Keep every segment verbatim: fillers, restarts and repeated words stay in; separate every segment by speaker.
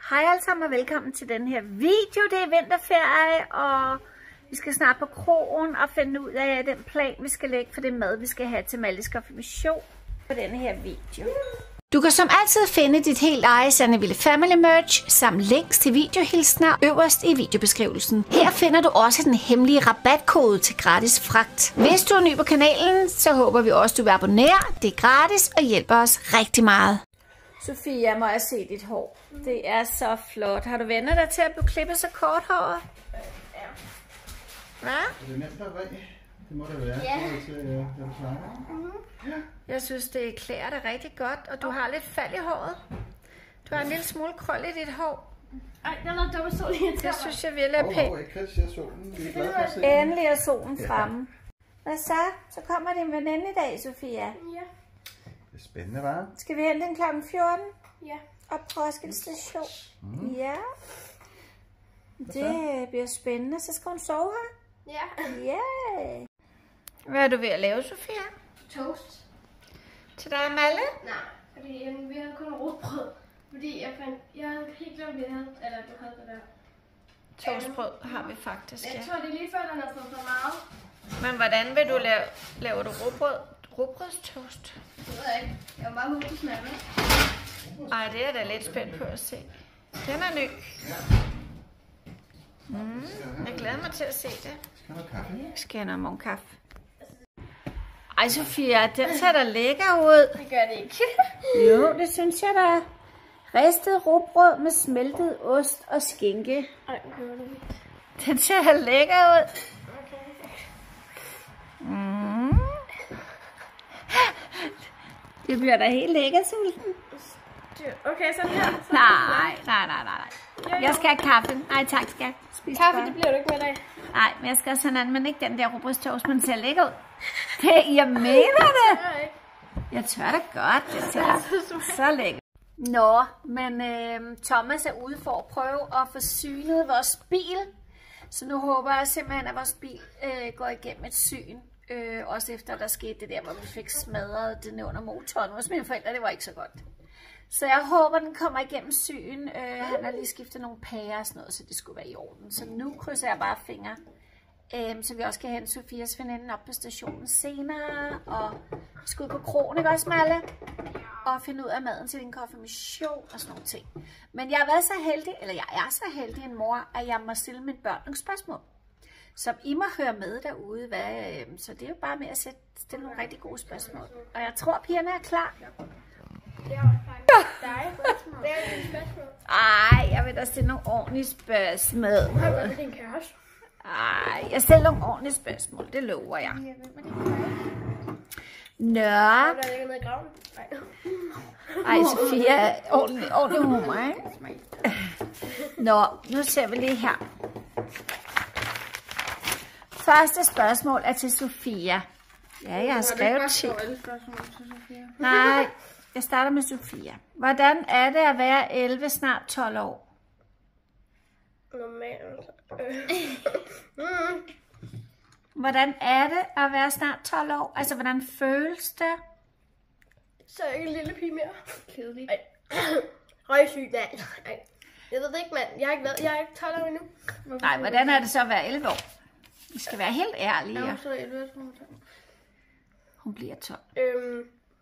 Speaker 1: Hej alle sammen og velkommen til den her video. Det er vinterferie, og vi skal snart på kroen og finde ud af den plan, vi skal lægge for det mad, vi skal have til Malles konfirmation på denne her video. Du kan som altid finde dit helt eget Sanneville Family Merch samt links til videohilsner øverst i videobeskrivelsen. Her finder du også den hemmelige rabatkode til gratis fragt. Hvis du er ny på kanalen, så håber vi også, du vil abonnere. Det er gratis og hjælper os rigtig meget. Sofia, må jeg se dit hår? Det er så flot. Har du vendt dig til at blive klippet så kort håret?
Speaker 2: Ja.
Speaker 1: Hvad?
Speaker 2: Er det nemt at række? Det må det være.
Speaker 3: Ja.
Speaker 2: Til, når du snakker.
Speaker 3: Mm-hmm.
Speaker 2: Ja.
Speaker 1: Jeg synes, det klæder dig rigtig godt, og du har lidt fald i håret. Du har en lille smule krøl i dit hår.
Speaker 3: Ej, der er noget dobbelt sol i.
Speaker 1: Det synes jeg virkelig er
Speaker 2: Åh,
Speaker 1: pænt.
Speaker 2: oh, jeg kan se solen. Vi er glade for at se den.
Speaker 1: Endelig er solen fremme. Hvad så? Så kommer din veninde i dag, Sofia.
Speaker 3: Ja.
Speaker 2: Det er spændende, hva'?
Speaker 1: Skal vi hente den klokken fjorten?
Speaker 3: Ja.
Speaker 1: Op på Roskilde Station.
Speaker 2: Mm.
Speaker 1: Ja. Det bliver spændende. Så skal hun sove her.
Speaker 3: Ja.
Speaker 1: Ja. Hvad er du ved at lave, Sofia?
Speaker 3: Toast.
Speaker 1: Til dig og Malle?
Speaker 3: Nej, fordi øh, vi havde kun rugbrød. Fordi jeg fandt, jeg havde helt glemt, at vi havde, eller du havde det der.
Speaker 1: Toastbrød har vi faktisk,
Speaker 3: Jeg
Speaker 1: ja.
Speaker 3: tror, det er lige før, den har fået for meget.
Speaker 1: Men hvordan vil du lave, laver du rugbrød? Rugbrødstoast?
Speaker 3: Det ved jeg ikke. Jeg var bare hurtigt smalle.
Speaker 1: Ej, det er da lidt spændt på at se. Den er ny. Mm, jeg glæder mig til at se det.
Speaker 2: Skal du have kaffe?
Speaker 1: Skal jeg have noget kaffe? Ej, Sofia, den ser da lækker ud.
Speaker 3: Det gør det ikke.
Speaker 1: Jo, det synes jeg da. Ristet rugbrød med smeltet ost og skinke.
Speaker 3: Ej, det gør det ikke.
Speaker 1: Den ser da lækker ud.
Speaker 3: Okay.
Speaker 1: Mm. Det bliver da helt lækkert, sulten.
Speaker 3: Okay, sådan her. Så
Speaker 1: Nej, nej, nej, nej. Jeg skal have kaffe. Nej, tak, skal jeg. Spis
Speaker 3: Kaffe,
Speaker 1: bare.
Speaker 3: det bliver du ikke med i dag.
Speaker 1: Nej, men jeg skal også have en anden, men ikke den der rugbrødstoast, men den ser lækker ud. Det, jeg mener det.
Speaker 3: Det gør jeg ikke.
Speaker 1: Jeg tør da godt, det ser så lækkert. Nå, men øh, Thomas er ude for at prøve at få synet vores bil. Så nu håber jeg simpelthen, at vores bil øh, går igennem et syn. Øh, også efter der skete det der, hvor vi fik smadret den under motoren hos mine forældre. Det var ikke så godt. Så jeg håber, den kommer igennem syn. Øh, han har lige skiftet nogle pærer og sådan noget, så det skulle være i orden. Så nu krydser jeg bare fingre. Øh, så vi også kan hente Sofias veninde op på stationen senere. Og vi skal ud på krogen, ikke også, Malle? Og finde ud af maden til din konfirmation og sådan nogle ting. Men jeg har været så heldig, eller jeg er så heldig en mor, at jeg må stille mine børn nogle spørgsmål. Som I må høre med derude. Hvad, øh, så det er jo bare med at sætte, stille nogle rigtig gode spørgsmål. Og jeg tror, pigerne er klar.
Speaker 3: Det er også faktisk dig. Det er et spørgsmål.
Speaker 1: Ej, jeg vil da stille nogle ordentlige spørgsmål.
Speaker 3: Har du med din kæreste?
Speaker 1: Ej, jeg stiller nogle ordentlige spørgsmål, det lover jeg.
Speaker 3: Jeg ved, hvad din kæreste.
Speaker 1: Nå.
Speaker 3: Der ligger nede i graven. Nej.
Speaker 1: Ej, Sofia, ordentlig, ordentlig humor, ikke? Nå, nu ser vi lige her. Første spørgsmål er til Sofia. Ja, jeg har skrevet ti. Nej, jeg starter med Sofia. Hvordan er det at være elleve, snart tolv år?
Speaker 3: Normalt. Øh.
Speaker 1: Hvordan er det at være snart tolv år? Altså, hvordan føles det?
Speaker 3: Så er jeg ikke en lille pige mere. Kedelig. Røgsyg, nej. Ej. Jeg ved det ikke, mand. Jeg har ikke været, jeg er ikke tolv år endnu.
Speaker 1: Nej, hvordan er det så at være elleve år? Vi skal være helt ærlige.
Speaker 3: Jeg er så elleve.
Speaker 1: Hun bliver tolv.
Speaker 3: Øhm.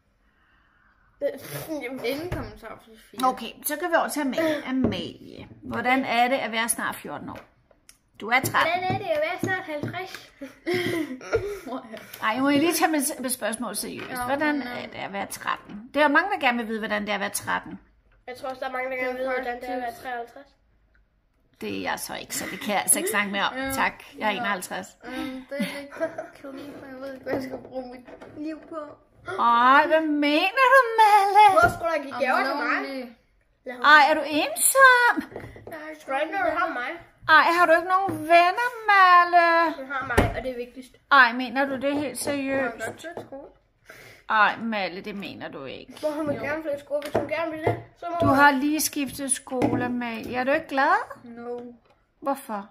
Speaker 3: Ingen kommentar for Sofie.
Speaker 1: Okay, så kan vi over til Amalie. Amalie. Hvordan er det at være snart fjorten år? Du er tretten.
Speaker 3: Hvordan er det at være snart halvtreds?
Speaker 1: Ej, må jeg lige tage med, med spørgsmål seriøst. Hvordan er det at være tretten? Det er jo mange, der gerne vil vide, hvordan det er at være tretten.
Speaker 3: Jeg tror også, der er mange, der gerne vil vide, hvordan det er at være treoghalvtreds.
Speaker 1: Det er jeg så ikke, så det kan jeg altså ikke snakke mere om. Tak, jeg er enoghalvtreds.
Speaker 3: Det er lidt kedeligt, for jeg ved ikke, hvad jeg skal bruge mit liv på.
Speaker 1: Ej, hvad mener du, Malle?
Speaker 3: Hvor skulle der give gaver til mig?
Speaker 1: Ej, er du ensom?
Speaker 3: Nej, skulle ikke noget, du har mig.
Speaker 1: Ej, har du ikke nogen venner, Malle?
Speaker 3: Du har mig, og det er vigtigst.
Speaker 1: Ej, mener du det helt
Speaker 3: Jeg
Speaker 1: seriøst?
Speaker 3: har godt til skole.
Speaker 1: Ej, Malle, det mener du ikke.
Speaker 3: Hvor hun vil gerne flytte skole, hvis hun gerne vil det. Så må
Speaker 1: Du
Speaker 3: hun.
Speaker 1: har lige skiftet skole, Amalie. Er du ikke glad?
Speaker 3: No.
Speaker 1: Hvorfor?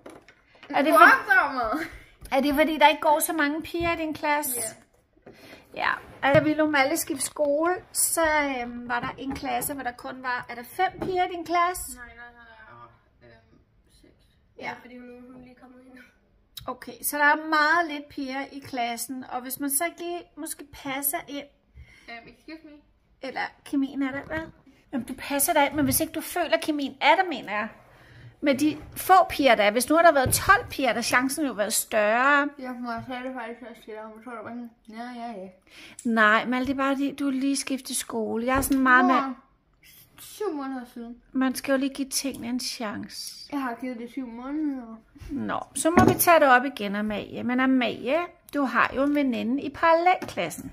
Speaker 1: Er det, for... er det fordi, der ikke går så mange piger i din klasse?
Speaker 3: Ja.
Speaker 1: Ja, altså, da vi lå Malle skifte skole, så øhm, var der en klasse, hvor der kun var, er der fem piger i din klasse?
Speaker 3: Nej, nej, nej, øhm, seks. Ja,
Speaker 1: Ja.
Speaker 3: fordi hun, hun lige kommet ind.
Speaker 1: Okay, så der er meget lidt piger i klassen, og hvis man så ikke lige måske passer ind,
Speaker 3: Um, excuse me.
Speaker 1: eller kemien er der, hvad? Jamen, du passer dig ind, men hvis ikke du føler, at kemien er der, mener jeg. Med de få piger, der er. Hvis nu har der været tolv piger, der chancen jo været større.
Speaker 3: Ja, hun har sagt det faktisk også til dig. Hun tror, det var sådan, ja, ja, ja.
Speaker 1: Nej, Malle, det er bare fordi, du lige skiftet skole. Jeg er sådan meget med,
Speaker 3: Syv måneder siden.
Speaker 1: man skal jo lige give tingene en chance.
Speaker 3: Jeg har givet det syv måneder.
Speaker 1: Nå, så må vi tage det op igen, Amalie. Men Amalie, du har jo en veninde i parallelklassen.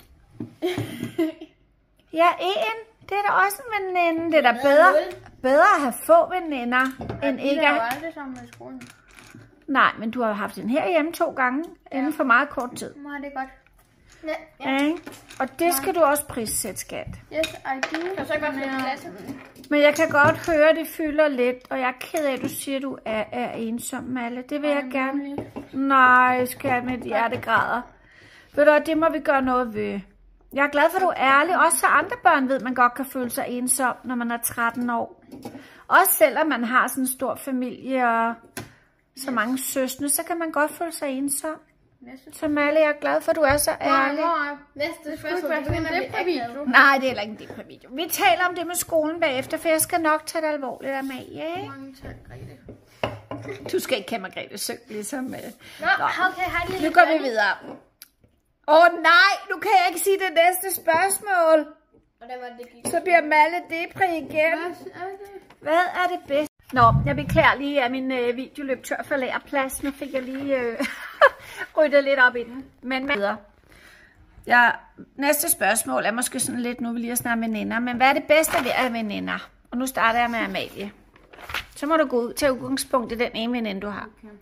Speaker 1: Ja, en. Det er da også en veninde. Det er da bedre, bedre at have få veninder, end ikke
Speaker 3: Jeg
Speaker 1: at...
Speaker 3: var aldrig sammen med i skolen.
Speaker 1: Nej, men du har haft den herhjemme to gange, inden for meget kort tid.
Speaker 3: Nej, det er godt. Ja,
Speaker 1: Ja. Ikke? Og det skal du også prissætte, skat.
Speaker 3: yes, I do. Jeg så godt med klassen.
Speaker 1: Men jeg kan godt høre, at det fylder lidt, og jeg er ked af, at du siger, at du er, er ensom, Malle. Det vil jeg gerne. Nej, skat, mit hjerte græder. Ved du hvad, det må vi gøre noget ved. Jeg er glad for, at du er ærlig. Også så andre børn ved, at man godt kan føle sig ensom, når man er tretten år. Også selvom man har sådan en stor familie og så mange søskende, så kan man godt føle sig ensom. Så Malle, jeg er glad for, at du er så ærlig.
Speaker 3: Næste spørgsmål, det begynder at blive akavet.
Speaker 1: Nej, det er heller ikke det på video. Vi taler om det med skolen bagefter, for jeg skal nok tage det alvorligt, Amalie. Ikke?
Speaker 3: Mange tak, Grete.
Speaker 1: Du skal ikke kalde mig Grete Søg, ligesom med.
Speaker 3: Nå, okay, har de
Speaker 1: Nu går vi videre. Åh oh, nej, nu kan jeg ikke sige det næste spørgsmål.
Speaker 3: Og der var det gik.
Speaker 1: Så bliver Malle depri igen. Hvad er det bedste? Nå, jeg beklager lige, at min øh, video løb tør for lærerplads. Nu fik jeg lige øh, ryddet lidt op i den. Men videre. Ja, næste spørgsmål er måske sådan lidt, nu vil jeg lige snakke veninder. Men hvad er det bedste ved at være veninder? Og nu starter jeg med Amalie. Så må du gå ud til udgangspunkt i den ene veninde, du har.
Speaker 3: Okay.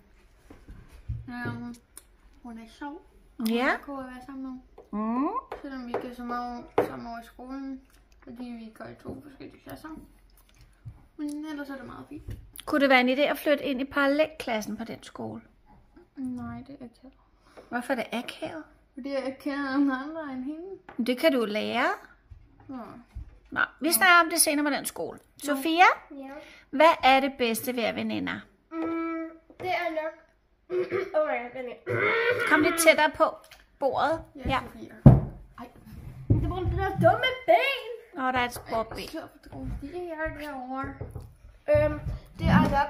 Speaker 3: Um, hun er sjov.
Speaker 1: Ja.
Speaker 3: Jeg kunne være sammen med.
Speaker 1: Mm.
Speaker 3: Selvom vi ikke er så meget sammen over i skolen. Fordi vi går i to forskellige klasser. Men ellers er det meget fint.
Speaker 1: Kunne det være en idé at flytte ind i parallelklassen på den skole?
Speaker 3: Nej, det er ikke.
Speaker 1: Hvorfor er det akavet?
Speaker 3: Fordi jeg kender nogen andre end hende.
Speaker 1: Det kan du lære.
Speaker 3: Ja.
Speaker 1: Nå, vi snakker om det senere med den skole. Sofia,
Speaker 3: Ja.
Speaker 1: hvad er det bedste ved at være veninder?
Speaker 3: Mm, det er nok... Åh, nej, den er...
Speaker 1: Kom lidt tættere på bordet. Ja.
Speaker 3: Ej. Det var det der dumme ben.
Speaker 1: Nå, der er et sportben.
Speaker 3: Så det er derovre. Øhm, det er nok...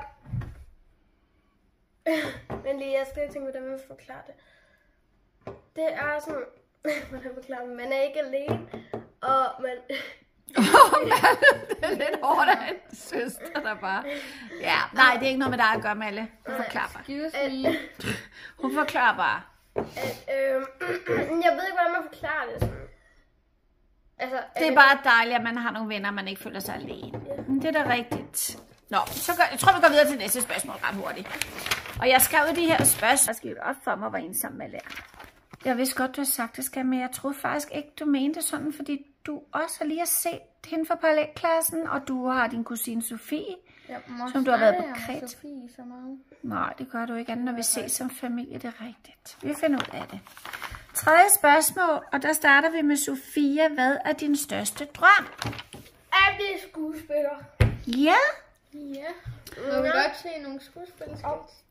Speaker 3: Men lige, jeg skal tænke, hvordan man forklare det. Det er sådan... Hvordan forklare det? Man er ikke alene, og man...
Speaker 1: Det er lidt hårdt af en søster, der bare... Ja, nej, det er ikke noget med dig at gøre, Malle. Hun forklarer bare.
Speaker 3: Excuse me.
Speaker 1: Hun forklarer bare.
Speaker 3: At, øhm, jeg ved ikke, hvordan man forklarer det. Sådan. Altså,
Speaker 1: Det er bare dejligt, at man har nogle venner, man ikke føler sig alene. Men det er da rigtigt. Nå, så gør, jeg tror, vi går videre til næste spørgsmål ret hurtigt. Og jeg skrev de her spørgsmål. Jeg skrev op for mig, hvor ensom med lærer. Jeg vidste godt, du har sagt det, skal, men jeg troede faktisk ikke, du mente sådan, fordi du også har lige har set hende fra parallelklassen, og du har din kusine Sofie,
Speaker 3: ja,
Speaker 1: som du har været på Kret.
Speaker 3: Sofie så meget.
Speaker 1: Nej, det gør du ikke andet, når vi ses som familie, det er rigtigt. Vi finder ud af det. Tredje spørgsmål, og der starter vi med Sofia. Hvad er din største drøm?
Speaker 3: At blive skuespiller.
Speaker 1: Ja,
Speaker 3: Ja. Må vi godt se nogle skuespillere?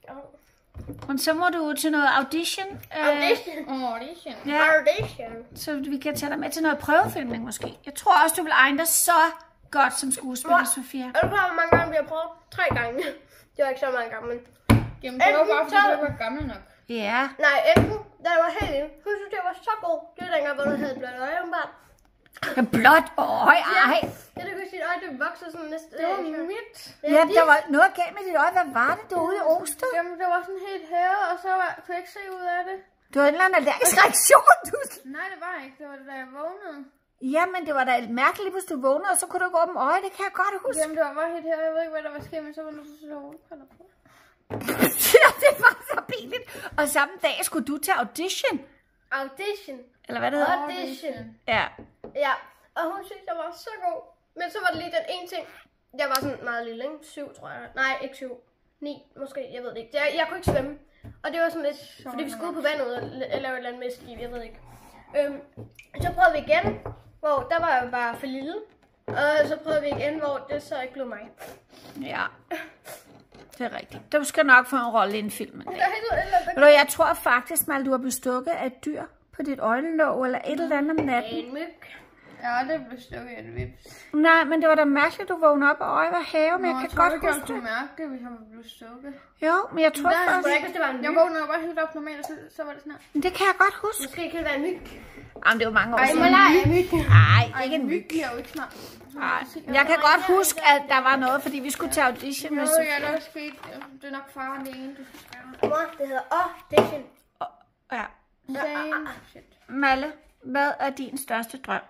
Speaker 1: og så må du ud til noget audition. øh,
Speaker 3: Audition. Audition.
Speaker 1: Ja.
Speaker 3: Audition.
Speaker 1: Så vi kan tage dig med til noget prøvefilmning måske. Jeg tror også, du vil egne dig så godt som skuespiller,
Speaker 3: Mor,
Speaker 1: Sofia.
Speaker 3: Er du klar, hvor mange gange vi har prøvet? Tre gange. Det var ikke så mange gange, men...
Speaker 4: Jamen, det var bare, fordi du var gammel nok.
Speaker 1: Ja.
Speaker 3: Nej, enten, da jeg var helt inde. Hun synes, det var så god. Det var dengang, hvor du havde blødt øje, åbenbart.
Speaker 1: Blot øje, ej.
Speaker 3: Ja, det kunne dit øje, det voksede sådan næsten.
Speaker 4: Det var mit.
Speaker 1: Ja, der var noget galt med dit øje. Hvad var det, du var ude i Osted?
Speaker 3: Jamen, det var sådan helt her, og så var, kunne jeg ikke se ud af det.
Speaker 1: Du havde en eller anden allergisk reaktion. Du...
Speaker 3: Nej, det var ikke. Det var det, da jeg vågnede.
Speaker 1: Jamen, det var da mærkeligt, hvis du vågnede, og så kunne du ikke åbne øje. Det kan jeg godt huske.
Speaker 3: Jamen, det var bare helt her. Jeg ved ikke, hvad der var sket, men så var der så solbriller på.
Speaker 1: Ja, det var så pinligt. Og samme dag skulle du til audition.
Speaker 3: Audition.
Speaker 1: Eller hvad det hedder?
Speaker 3: Audition.
Speaker 1: Ja.
Speaker 3: Ja, og hun synes, jeg var så god. Men så var det lige den ene ting. Jeg var sådan meget lille, ikke? Syv, tror jeg. Nej, ikke syv. Ni, måske. Jeg ved det ikke. Jeg, jeg kunne ikke svømme. Og det var sådan lidt, fordi vi skulle ud på vandet og lave et eller andet med skib. Jeg ved ikke. Øhm, så prøvede vi igen, hvor der var jeg jo bare for lille. Og så prøvede vi igen, hvor det så ikke blev mig.
Speaker 1: Ja, det er rigtigt. Du skal nok få en rolle i en film.
Speaker 3: Der er et eller andet,
Speaker 1: Ved du, jeg tror faktisk, at du har blevet stukket af et dyr på dit øjenlåg, eller et eller andet om natten.
Speaker 3: en myg.
Speaker 4: Ja, det blev stukket af et vips.
Speaker 1: Nej, men det var da mærkeligt, at du vågnede op og øje var have, men
Speaker 4: Nå,
Speaker 1: jeg kan
Speaker 4: tror
Speaker 1: godt
Speaker 4: ikke,
Speaker 1: huske
Speaker 4: jeg
Speaker 1: det.
Speaker 4: kunne mærke det, hvis han var blevet stukket.
Speaker 1: Jo, men jeg tror
Speaker 4: Der er
Speaker 1: faktisk...
Speaker 3: Skulle ikke, hvis det var en myg?
Speaker 4: Jeg vågnede jo bare helt op normalt, og så, så var det sådan her.
Speaker 1: Men det kan jeg godt huske.
Speaker 3: Måske kan det være en myg.
Speaker 1: Jamen, det var mange år
Speaker 3: Ej,
Speaker 1: siden.
Speaker 3: må lege en myg.
Speaker 1: Nej,
Speaker 4: Ej,
Speaker 1: ikke en myg.
Speaker 4: myg bliver jo ikke snart.
Speaker 1: Nej. Jeg kan godt huske, at der var noget, fordi vi skulle til audition med
Speaker 4: Jo,
Speaker 1: Sofie.
Speaker 4: ja, der er sket. Det er nok far og det ene, du skal skære.
Speaker 3: Mor, det hedder audition.
Speaker 1: Ja.
Speaker 4: Same shit.
Speaker 1: Malle, hvad er din største drøm?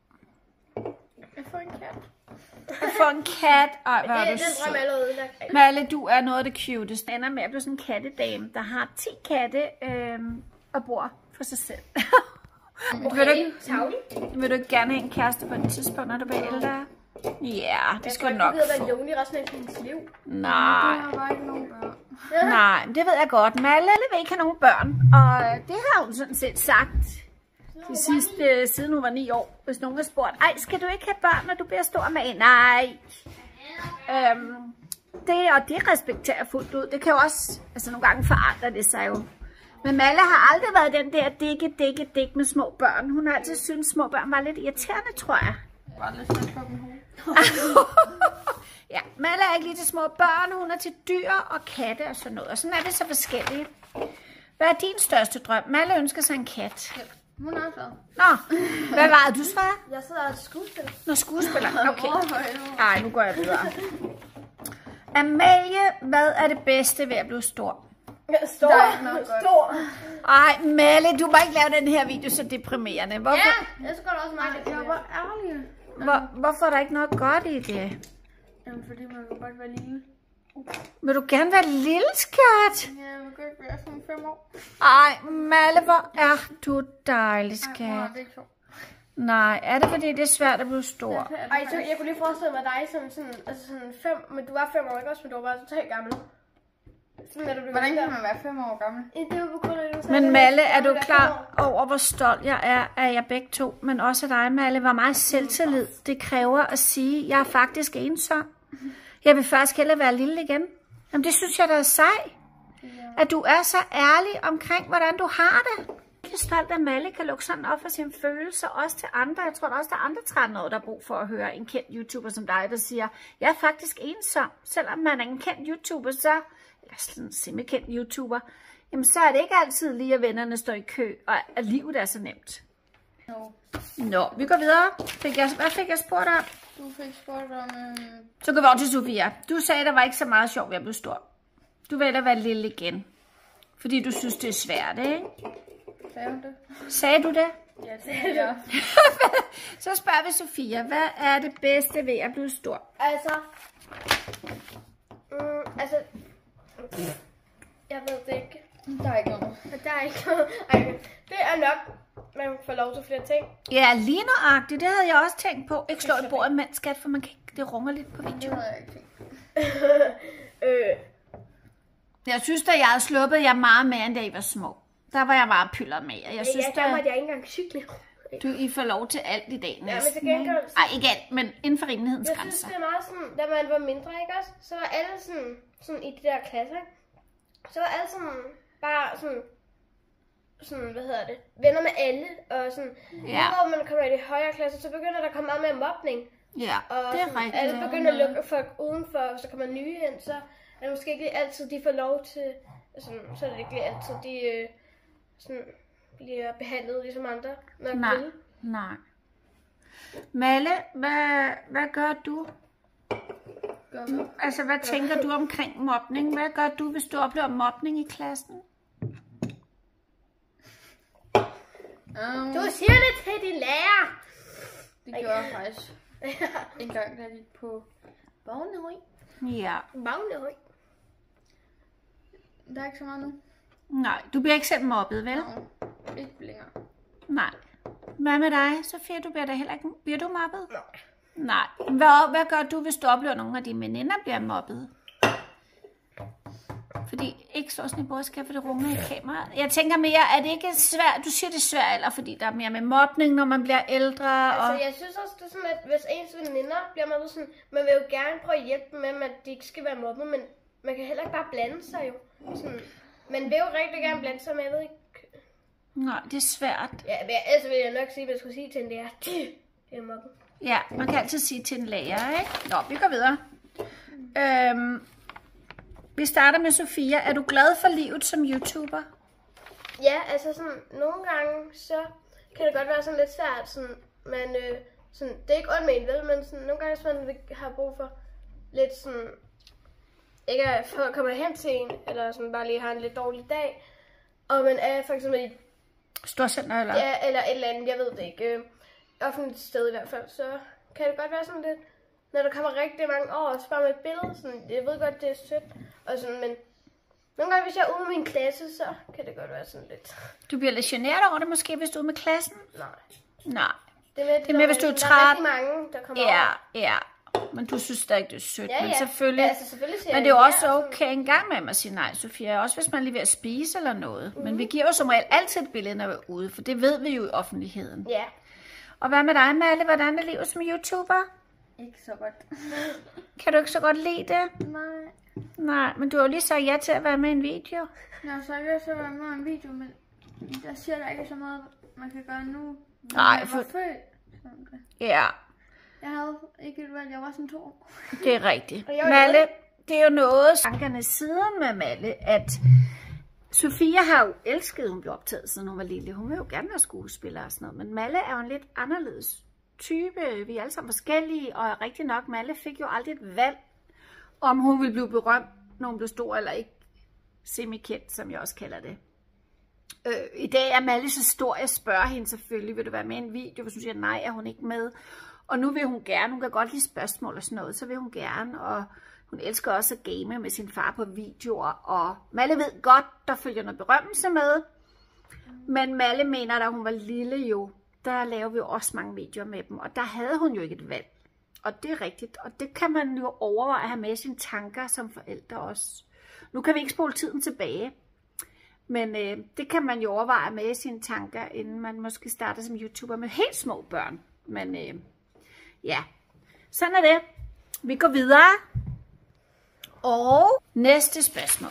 Speaker 4: Jeg får en kat.
Speaker 1: At få en kat. Ej, hvor
Speaker 3: Det
Speaker 1: er
Speaker 3: er
Speaker 1: du
Speaker 3: den drøm
Speaker 1: sød.
Speaker 3: allerede ødelagt.
Speaker 1: Malle, du er noget af det cutest. Ender med at blive sådan en katkedame, der har ti katte øhm, og bor for sig selv. vil, du ikke, vil du ikke gerne have en kæreste på et tidspunkt, når du bliver ældre? Ja, det skal du nok
Speaker 3: Jeg tror ikke, du
Speaker 1: få.
Speaker 3: gider være lonely resten af ens liv.
Speaker 1: Nej,
Speaker 4: Jeg har bare ikke nogen børn.
Speaker 1: nej, det ved jeg godt. Malle vil ikke have nogen børn, og øh, det har hun sådan set sagt de sidste, øh, siden hun var ni år. Hvis nogen har spurgt, ej, skal du ikke have børn, når du bliver stor med en? Nej. Øhm, det, og det respekterer jeg fuldt ud. Det kan jo også, altså nogle gange forandrer det sig jo. Men Malle har aldrig været den der dikke, dikke, dikke med små børn. Hun har altid syntes, små børn var lidt irriterende, tror jeg.
Speaker 4: Bare lidt snak på min hoved.
Speaker 1: Ja, Malle er ikke lige til små børn, hun er til dyr og katte og sådan noget. Og sådan er det så forskelligt. Hvad er din største drøm? Malle ønsker sig en kat.
Speaker 4: Ja, hun er glad.
Speaker 1: Nå, hvad var det, du svarer?
Speaker 3: Jeg sidder og skuespiller.
Speaker 1: Nå, skuespiller. Okay.
Speaker 4: Åh, hvor er du?
Speaker 1: Ej, nu går jeg videre. Amalie, hvad er det bedste ved at blive stor?
Speaker 3: Stor. Stor.
Speaker 1: Ej, Malle, du må ikke lave den her video så deprimerende. Hvorfor,
Speaker 3: Ja, jeg skal da også meget.
Speaker 4: Jeg var ærlig.
Speaker 1: hvor, hvorfor er der ikke noget godt i det?
Speaker 4: Jamen, fordi man vil godt være lille.
Speaker 1: Vil du gerne være lille, skat?
Speaker 4: Ja, jeg vil godt være sådan fem år.
Speaker 1: Ej, Malle, hvor er du dejlig,
Speaker 4: Ej,
Speaker 1: skat.
Speaker 4: mor, det er ikke sjovt.
Speaker 1: Nej, er det fordi, det er svært at blive stor?
Speaker 3: Ej, så jeg kunne lige forestille mig dig som sådan, altså sådan fem, men du var fem år, ikke også? Men du var bare totalt gammel. Sådan, at du blev
Speaker 4: Hvordan kan
Speaker 3: gammel.
Speaker 4: man være fem år gammel?
Speaker 3: Ja, det var på grund af, at du sagde,
Speaker 1: Men
Speaker 3: at
Speaker 1: Malle,
Speaker 3: jeg
Speaker 1: er du
Speaker 3: ville være
Speaker 1: klar
Speaker 3: fem år.
Speaker 1: over, hvor stolt jeg er af jer begge to? Men også af dig, Malle. Hvor meget selvtillid det kræver at sige, at jeg er faktisk ensom. Jeg vil først hellere være lille igen. Jamen, det synes jeg, der er sej. At du er så ærlig omkring, hvordan du har det. Jeg er stolt, at Malle kan lukke sådan op for sine følelser, også til andre. Jeg tror der også, der er andre tredive, der har brug for at høre en kendt YouTuber som dig, der siger, jeg er faktisk ensom. Selvom man er en kendt YouTuber, så, eller sådan en semi-kendt YouTuber, jamen så er det ikke altid lige, at vennerne står i kø, og at livet er så nemt.
Speaker 4: Jo.
Speaker 1: Nå, vi går videre. Fik jeg, hvad fik jeg spurgt om?
Speaker 4: Du fik spurgt om... Øh...
Speaker 1: Så går vi over til Sofia. Du sagde, der var ikke så meget sjov ved at blive stor. Du vælger at være lille igen. Fordi du synes, det er svært, ikke?
Speaker 4: Sagde hun det?
Speaker 1: Sagde du det?
Speaker 4: Ja, det er jeg.
Speaker 1: Så spørger vi Sofia, hvad er det bedste ved at blive stor?
Speaker 3: Altså, mm, altså, jeg ved det ikke.
Speaker 4: Der er ikke noget.
Speaker 3: Der er ikke noget. Ej, det er nok, man får lov til flere ting.
Speaker 1: Ja, lige nøjagtigt. Det havde jeg også tænkt på. Ikke slå i bordet, mens skat, for man kan ikke, det runger lidt på
Speaker 4: Det
Speaker 1: video.
Speaker 4: har jeg ikke tænkt.
Speaker 3: øh,
Speaker 1: Jeg synes, da jeg havde sluppet jer meget mere, end da I var små. Der var jeg bare pyldret med jer. Jeg synes,
Speaker 3: jeg kan mig,
Speaker 1: at
Speaker 3: at jeg ikke engang cykle.
Speaker 1: du, I får lov til alt i dag
Speaker 3: Ja, men
Speaker 1: næsten.
Speaker 3: til gengæld...
Speaker 1: Ej, ikke alt, men inden for rimelighedens
Speaker 3: Jeg synes,
Speaker 1: grænser.
Speaker 3: det er meget sådan, da man var mindre, ikke også? Så var alle sådan, sådan i de der klasser, ikke? Så var alle sådan, bare sådan, sådan, hvad hedder det, venner med alle, og sådan,
Speaker 1: Ja.
Speaker 3: nu hvor man kommer i de højere klasser, så begynder der at komme meget mere mobning,
Speaker 1: Ja,
Speaker 3: og
Speaker 1: det er
Speaker 3: sådan,
Speaker 1: rigtigt.
Speaker 3: alle begynder at lukke folk udenfor, og så kommer nye ind, så er det måske ikke lige altid, de får lov til, sådan, så er det ikke lige altid, de øh, sådan, bliver behandlet ligesom andre, når de
Speaker 1: Nej,
Speaker 3: vil.
Speaker 1: nej. Malle, hvad, hvad gør du?
Speaker 4: Gør hvad?
Speaker 1: Altså, hvad tænker du omkring mobning? Hvad gør du, hvis du oplever mobning i klassen?
Speaker 4: Um,
Speaker 3: Du siger det til din lærer!
Speaker 4: det gjorde jeg faktisk. En gang, da jeg gik på Bagnehøj.
Speaker 1: Ja.
Speaker 3: Bagnehøj.
Speaker 4: Der er ikke så meget nu.
Speaker 1: Nej, du bliver ikke selv mobbet, vel?
Speaker 4: Nå, ikke længere.
Speaker 1: Nej. Hvad med dig, Sofia? Du bliver da heller ikke... Bliver du mobbet?
Speaker 3: Nej.
Speaker 1: Nej. Hvad, hvad gør du, hvis du oplever, at nogle af dine veninder bliver mobbet? Fordi ikke slå sådan i bordet, skal for det runger i kameraet. Jeg tænker mere, er det ikke svært, du siger det er svært, eller fordi der er mere med mobning, når man bliver ældre? Og...
Speaker 3: Altså, jeg synes også, det er sådan, at hvis ens veninder bliver mobbet sådan, man vil jo gerne prøve at hjælpe dem med, at de ikke skal være mobbet, men man kan heller ikke bare blande sig jo. Sådan, man vil jo rigtig gerne blande sig, men jeg ved ikke.
Speaker 1: Nej, det er svært.
Speaker 3: Ja, men altså vil jeg nok sige, hvad jeg skulle sige til en lærer. Det er mobbet.
Speaker 1: Ja, man kan altid sige til en lærer, ikke? Nå, vi går videre. Øhm, vi starter med Sofia. Er du glad for livet som YouTuber?
Speaker 3: Ja, altså sådan, nogle gange, så kan det godt være sådan lidt svært, sådan, men øh, sådan, det er ikke ondt med en, vel, men sådan, nogle gange, hvis man har brug for lidt sådan, ikke at folk kommer hen til en, eller sådan bare lige har en lidt dårlig dag, og man er for eksempel i
Speaker 1: Storcenter, eller?
Speaker 3: ja, eller et eller andet, jeg ved det ikke, øh, offentligt sted i hvert fald, så kan det godt være sådan lidt, når der kommer rigtig mange år, og så bare med et billede, sådan, jeg ved godt, det er sødt, og sådan, men nogle gange, hvis jeg er ude med min klasse, så kan det godt være sådan lidt.
Speaker 1: Du bliver lidt generet over det måske, hvis du er med klassen?
Speaker 3: Nej.
Speaker 1: Nej.
Speaker 3: Det er, med,
Speaker 1: Det er med, hvis du er
Speaker 3: der
Speaker 1: træt.
Speaker 3: Der er rigtig mange, der kommer
Speaker 1: Ja,
Speaker 3: over.
Speaker 1: ja. Men du synes stadig, det er sødt.
Speaker 3: Ja,
Speaker 1: Men
Speaker 3: ja.
Speaker 1: selvfølgelig.
Speaker 3: Ja, altså, selvfølgelig siger
Speaker 1: Men det er jo
Speaker 3: jeg
Speaker 1: også
Speaker 3: ja, og
Speaker 1: okay en gang med at sige nej, Sofia. Også hvis man lige ved at spise eller noget. Mm-hmm. Men vi giver jo som regel altid et billede, når vi er ude. For det ved vi jo i offentligheden.
Speaker 3: Ja.
Speaker 1: Og hvad med dig, Malle? Hvordan er livet som YouTuber?
Speaker 4: Ikke så godt.
Speaker 1: Kan du ikke så godt lide det?
Speaker 4: Nej.
Speaker 1: Nej, men du har jo lige sagt ja til at være med i en video.
Speaker 4: Jeg har sagt, at jeg skal være med i en video, men der siger der ikke så meget, man kan gøre nu.
Speaker 1: Nej,
Speaker 4: jeg
Speaker 1: for-
Speaker 4: var født. Sådan det.
Speaker 1: Ja,
Speaker 4: Jeg havde ikke et valg, jeg var sådan to år.
Speaker 1: det er rigtigt.
Speaker 3: Og jeg var
Speaker 1: Malle, det er jo noget, tankerne siden med Malle, at Sofia har jo elsket, hun blev optaget, siden hun var lille. Hun vil jo gerne være skuespiller og sådan noget, men Malle er jo en lidt anderledes type. Vi er alle sammen forskellige, og rigtig nok, Malle fik jo aldrig et valg, om hun ville blive berømt, når hun blev stor eller ikke semi-kendt, som jeg også kalder det. Øh, I dag er Malle så stor, jeg spørger hende selvfølgelig, vil du være med i en video? Hvis hun siger nej, er hun ikke med. Og nu vil hun gerne, hun kan godt lide spørgsmål og sådan noget, så vil hun gerne, og hun elsker også at game med sin far på videoer, og Malle ved godt, der følger noget berømmelse med, men Malle mener, da hun var lille jo, der laver vi jo også mange videoer med dem, og der havde hun jo ikke et valg. Og det er rigtigt, og det kan man jo overveje at have med i sine tanker som forældre også. Nu kan vi ikke spole tiden tilbage, men øh, det kan man jo overveje med i sine tanker, inden man måske starter som YouTuber med helt små børn. Men øh, ja, sådan er det. Vi går videre. Og næste spørgsmål.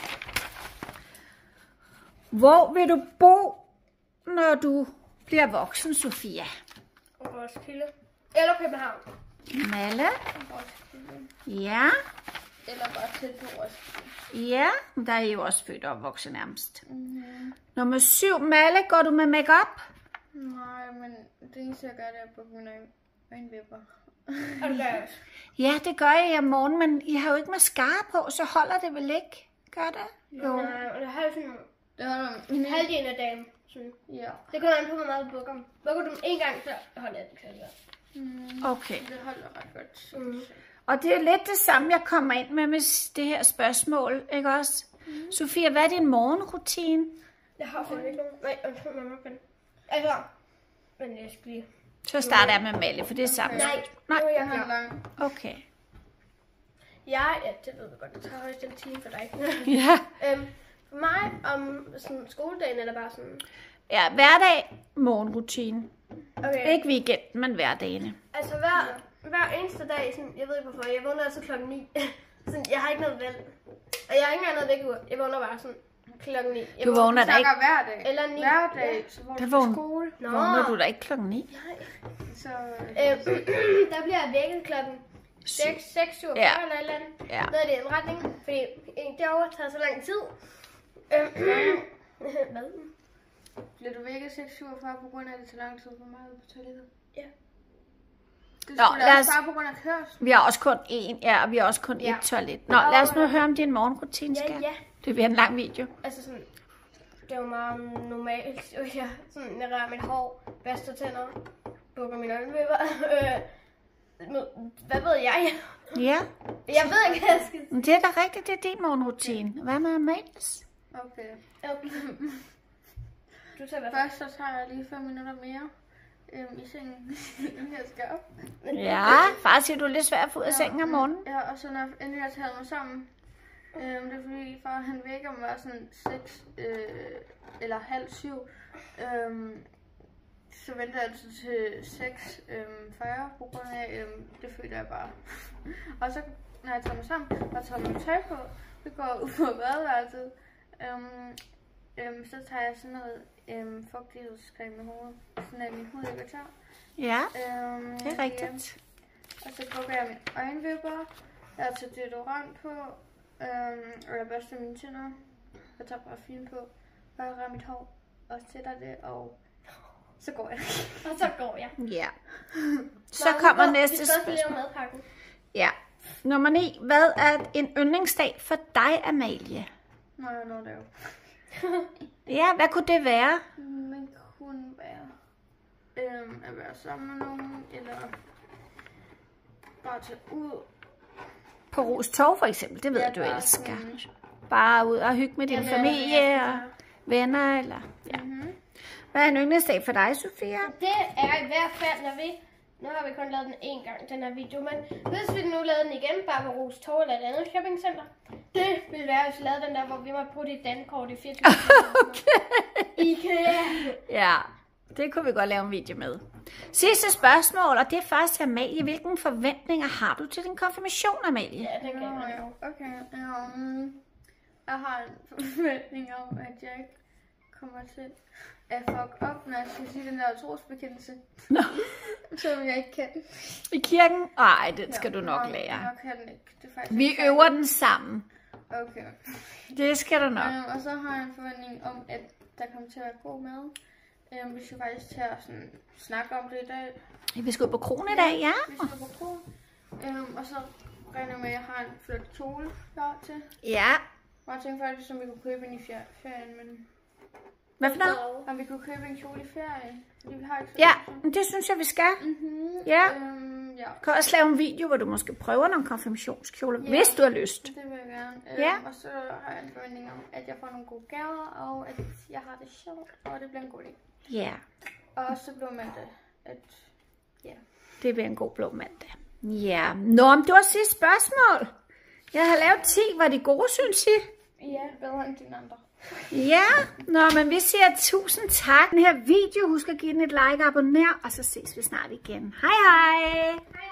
Speaker 1: Hvor vil du bo, når du bliver voksen, Sofia?
Speaker 3: Roskilde. Eller København.
Speaker 1: Malle?
Speaker 4: Roskilde.
Speaker 1: Ja.
Speaker 4: Eller bare til på Roskilde.
Speaker 1: Ja, der er I jo også født og opvokset nærmest.
Speaker 4: Mm-hmm.
Speaker 1: Nummer syv. Malle, går du med makeup?
Speaker 4: Nej, men det eneste jeg gør, det er på grund af øjenvipper.
Speaker 3: Og det gør jeg også.
Speaker 1: Ja, det gør jeg om morgenen, men I har jo ikke mascara på, så holder det vel ikke? Gør det? Jo.
Speaker 3: Nej, og det har jeg sådan
Speaker 4: Det holder
Speaker 3: en
Speaker 4: min
Speaker 3: halvdelen af dagen. Sådan.
Speaker 4: Ja.
Speaker 3: Det kommer an på, hvor meget du bukker. Bukker du dem en gang, så holder jeg den klar.
Speaker 4: Mm,
Speaker 1: Okay.
Speaker 4: det holder ret godt.
Speaker 3: Mm.
Speaker 1: Og det er lidt det samme, jeg kommer ind med med det her spørgsmål, ikke også? Mm. Sofia, hvad er din morgenrutine?
Speaker 3: Jeg har faktisk ikke nogen. Nej, undskyld, mamma. Men... Altså, men jeg skal lige...
Speaker 1: Så starter jeg med Malle, for det er samme.
Speaker 3: Nej,
Speaker 1: Nej.
Speaker 3: nu er
Speaker 4: Jeg
Speaker 3: jeg
Speaker 4: har
Speaker 3: klar.
Speaker 4: lang.
Speaker 1: Okay.
Speaker 3: Jeg, ja, det ved du godt, det tager højst en time for dig.
Speaker 1: Ja.
Speaker 3: øhm, for mig, om sådan skoledagen, eller bare sådan...
Speaker 1: Ja, hverdag, morgenrutine.
Speaker 3: Okay.
Speaker 1: Ikke weekend, men hverdagene.
Speaker 3: Altså hver, hver eneste dag, sådan, jeg ved ikke hvorfor, jeg vågner altså klokken ni. sådan, jeg har ikke noget valg. Og jeg har ikke engang noget vækkeur. Jeg vågner bare sådan klokken ni. Jeg
Speaker 1: Du vågner da ikke.
Speaker 4: Snakker hver dag.
Speaker 3: Eller ni.
Speaker 4: Hver dag, så hvor
Speaker 1: Der
Speaker 4: du
Speaker 1: vågn-
Speaker 4: til skole.
Speaker 3: Nå.
Speaker 1: Vågner du da ikke klokken ni?
Speaker 3: Nej.
Speaker 4: Så
Speaker 3: Øhm, der bliver jeg vækket klokken seks, seks, syv,
Speaker 1: Ja.
Speaker 3: eller et eller andet.
Speaker 1: Ja.
Speaker 3: Noget i den retning, fordi øh, derovre tager så lang tid. Øhm, hvad?
Speaker 4: bliver du vækket seks syvogfyrre på grund af, at det tager lang tid for mig ude på toilettet?
Speaker 3: Ja.
Speaker 4: Det
Speaker 1: Nå,
Speaker 4: skulle
Speaker 1: lad
Speaker 4: da
Speaker 1: os-
Speaker 4: også bare på grund af kørsel.
Speaker 1: Vi har også kun én, ja, og vi har også kun
Speaker 3: Ja.
Speaker 1: ét toilet. Nå, lad os nu høre om din morgenrutine,
Speaker 3: Ja,
Speaker 1: skat.
Speaker 3: ja.
Speaker 1: Det bliver en lang video.
Speaker 3: Altså sådan, det er jo meget normalt. Jo, jeg, sådan, jeg rører mit hår, børster tænder, bukker mine øjenvipper. Øh, nu- hvad ved jeg?
Speaker 1: Ja,
Speaker 3: Jeg ved ikke, hvad jeg skal sige.
Speaker 1: men det er da rigtigt, det er din morgenrutine. Hvad med Amalies?
Speaker 4: Okay.
Speaker 3: Okay. Du tager hvad?
Speaker 4: Først så tager jeg lige fem minutter mere øhm, i sengen, inden jeg skal op.
Speaker 1: Ja, far siger, du er lidt svær at få ud af sengen om morgenen.
Speaker 4: Ja, og så når jeg endelig har taget mig sammen, Øhm, det er fordi far han vækker mig sådan seks øh, eller halv syv. Øhm, så venter jeg altid til seks fyrre på grund af, øhm, det føler jeg bare. Og så når jeg tager mig sammen og tager mit tøj på, så går jeg ud på badeværelset. Øhm, øhm, så tager jeg sådan noget øhm, fugtighedscreme i hovedet, sådan at min hud ikke er tør.
Speaker 1: Ja,
Speaker 4: Øhm,
Speaker 1: det er rigtigt.
Speaker 4: Ja. Og så bukker jeg mine øjenvipper. Jeg tager deodorant på. Øhm, og jeg børster mine tænder. Jeg tager parfume på. Og jeg rører mit hår. Og sætter det, og så går jeg.
Speaker 3: Og så går jeg.
Speaker 1: Ja. Så kommer næste
Speaker 3: spørgsmål. Vi skal også
Speaker 1: spørgsmål.
Speaker 3: lave madpakken.
Speaker 1: Ja. Nummer ni. Hvad er en yndlingsdag for dig, Amalie?
Speaker 4: Nå, jeg når det jo.
Speaker 1: Ja, hvad kunne det være?
Speaker 4: Man kunne være øhm, at være sammen med nogen, eller bare tage ud.
Speaker 1: På Ros Torv for eksempel, det ved
Speaker 4: Ja,
Speaker 1: jeg, du
Speaker 4: bare
Speaker 1: elsker.
Speaker 4: sådan-
Speaker 1: Bare ud og hygge med din
Speaker 3: Jamen,
Speaker 1: familie
Speaker 3: jeg
Speaker 1: og venner, eller ja.
Speaker 4: Mm-hmm.
Speaker 1: Hvad er en yndlingsdag for dig, Sofia?
Speaker 3: Det er i hvert fald, når vi... Nu har vi kun lavet den én gang, den her video, men hvis vi nu lavede den igen, bare på Ros Torv eller et andet shoppingcenter, det ville være, hvis vi lavede den der, hvor vi måtte bruge dit dankort i fireogtyve
Speaker 1: Okay.
Speaker 3: IKEA.
Speaker 1: Ja, det kunne vi godt lave en video med. Sidste spørgsmål, og det er først til Amalie. Hvilke forventninger har du til din konfirmation, Amalie?
Speaker 3: Ja, det kan
Speaker 4: Nå,
Speaker 3: man
Speaker 4: ja,
Speaker 3: jo.
Speaker 4: okay. Um, jeg har en forventning om, at jeg ikke kommer til at fuck op, når jeg skal sige den der trosbekendelse.
Speaker 1: Nå.
Speaker 4: Som jeg ikke kan.
Speaker 1: I kirken? Ej, den skal du nok
Speaker 4: Nå,
Speaker 1: lære.
Speaker 4: Jeg kan den ikke. Det er faktisk
Speaker 1: Vi
Speaker 4: ikke
Speaker 1: øver den sammen.
Speaker 4: Okay.
Speaker 1: Det skal du nok.
Speaker 4: Um, og så har jeg en forventning om, at der kommer til at være god mad. Um, vi skal faktisk til at sådan, snakke om det i dag.
Speaker 1: Vi skal ud på kronen i dag, ja.
Speaker 4: Vi skal på kro. Um, og så regner jeg med, at jeg har en flot kjole klar til.
Speaker 1: Ja.
Speaker 4: Og jeg tænkte faktisk, om vi kunne købe en i fer- ferien, men
Speaker 1: Hvad for noget?
Speaker 4: om vi kunne købe en kjole i ferien. Fordi vi har ikke så
Speaker 1: Ja,
Speaker 4: meget.
Speaker 1: men det synes jeg, vi skal.
Speaker 4: Mm-hmm.
Speaker 1: Ja.
Speaker 4: Um, ja.
Speaker 1: Du kan også lave en video, hvor du måske prøver nogle konfirmationskjoler,
Speaker 4: Ja.
Speaker 1: hvis du har lyst.
Speaker 4: Det vil jeg gerne.
Speaker 1: Ja.
Speaker 4: Um, og så har jeg en forventning om, at jeg får nogle gode gaver, og at jeg har det sjovt, og det bliver en god dag.
Speaker 1: Ja,
Speaker 4: Og så bliver mandag, at ja.
Speaker 1: det bliver en god blå mandag. Ja, nå, men det var sidste spørgsmål. Jeg har lavet ti, var de gode, synes I?
Speaker 4: Ja, bedre end dine andre.
Speaker 1: Ja, nå, men vi siger tusind tak for den her video. Husk at give den et like og abonner, og så ses vi snart igen. Hej hej!
Speaker 3: Hej.